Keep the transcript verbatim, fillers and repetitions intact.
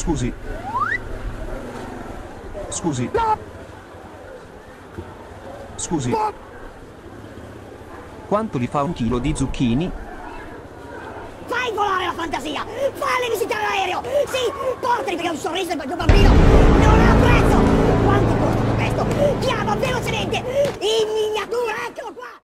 Scusi. Scusi. Scusi. Quanto li fa un chilo di zucchini? Fai volare la fantasia! Falli visitare l'aereo! Sì! Portali perché un sorriso per tuo bambino non ha prezzo! Quanto costa questo? Chiama velocemente in miniatura!